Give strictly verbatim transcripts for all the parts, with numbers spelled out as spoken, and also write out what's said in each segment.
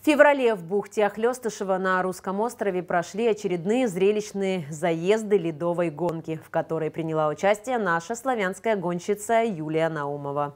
В феврале в бухте Охлёстышева на Русском острове прошли очередные зрелищные заезды ледовой гонки, в которой приняла участие наша славянская гонщица Юлия Наумова.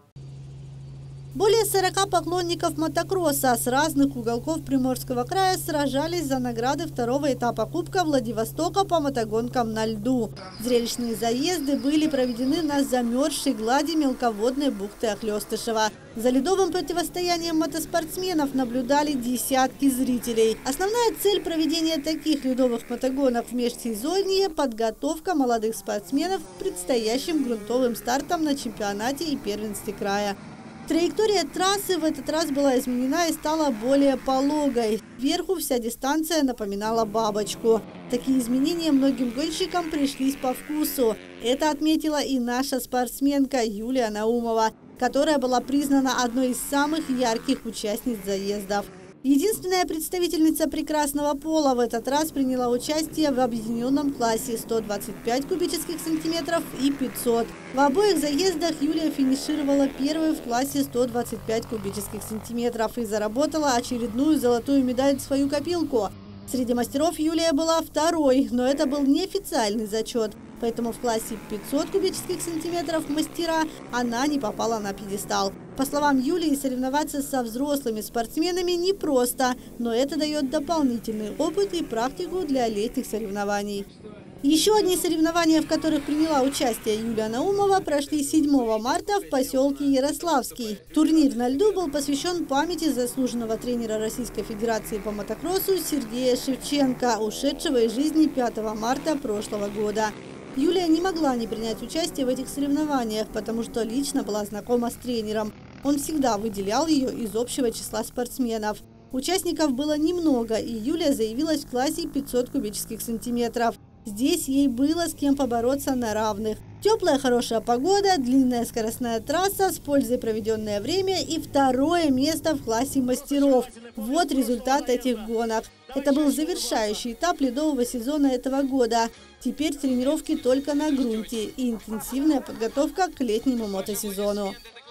Более сорока поклонников мотокросса с разных уголков Приморского края сражались за награды второго этапа Кубка Владивостока по мотогонкам на льду. Зрелищные заезды были проведены на замерзшей глади мелководной бухты Охлёстышева. За ледовым противостоянием мотоспортсменов наблюдали десятки зрителей. Основная цель проведения таких ледовых мотогонок в межсезонье – подготовка молодых спортсменов к предстоящим грунтовым стартам на чемпионате и первенстве края. Траектория трассы в этот раз была изменена и стала более пологой. Вверху вся дистанция напоминала бабочку. Такие изменения многим гонщикам пришлись по вкусу. Это отметила и наша спортсменка Юлия Наумова, которая была признана одной из самых ярких участниц заездов. Единственная представительница прекрасного пола в этот раз приняла участие в объединенном классе сто двадцать пять кубических сантиметров и пятьсот. В обоих заездах Юлия финишировала первой в классе сто двадцать пять кубических сантиметров и заработала очередную золотую медаль в свою копилку. Среди мастеров Юлия была второй, но это был неофициальный зачет. Поэтому в классе пятьсот кубических сантиметров мастера она не попала на пьедестал. По словам Юлии, соревноваться со взрослыми спортсменами непросто, но это дает дополнительный опыт и практику для летних соревнований. Еще одни соревнования, в которых приняла участие Юлия Наумова, прошли седьмого марта в поселке Ярославский. Турнир на льду был посвящен памяти заслуженного тренера Российской Федерации по мотокроссу Сергея Шевченко, ушедшего из жизни пятого марта прошлого года. Юлия не могла не принять участие в этих соревнованиях, потому что лично была знакома с тренером. Он всегда выделял ее из общего числа спортсменов. Участников было немного, и Юлия заявилась в классе пятьсот кубических сантиметров. Здесь ей было с кем побороться на равных. Теплая хорошая погода, длинная скоростная трасса, с пользой проведенное время и второе место в классе мастеров. Вот результат этих гонок. Это был завершающий этап ледового сезона этого года. Теперь тренировки только на грунте и интенсивная подготовка к летнему мотосезону.